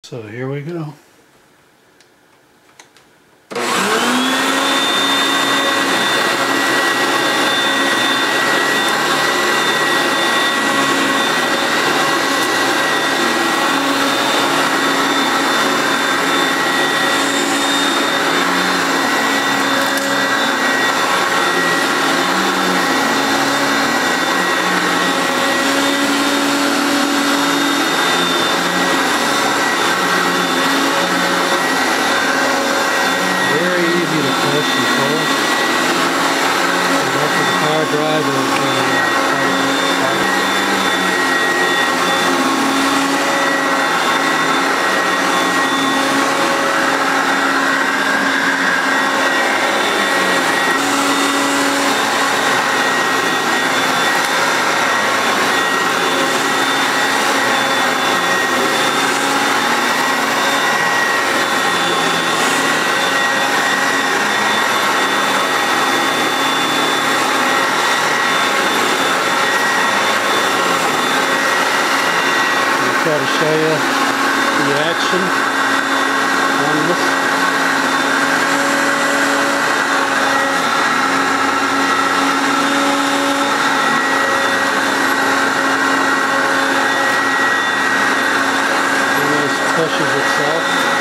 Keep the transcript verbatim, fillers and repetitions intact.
So here we go. Power drive is try to show you the action on this. And this pushes itself.